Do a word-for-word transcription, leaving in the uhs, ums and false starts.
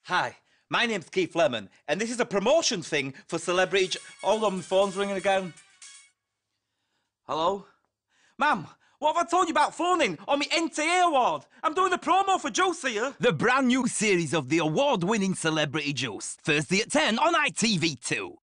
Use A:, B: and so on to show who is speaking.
A: Hi, my name's Keith Lemon, and this is a promotion thing for Celebrity... J Hold on, my phone's ringing again. Hello? Ma'am, what have I told you about phoning on my N T A award? I'm doing a promo for Juice here.
B: The brand new series of the award-winning Celebrity Juice. Thursday at ten on I T V two.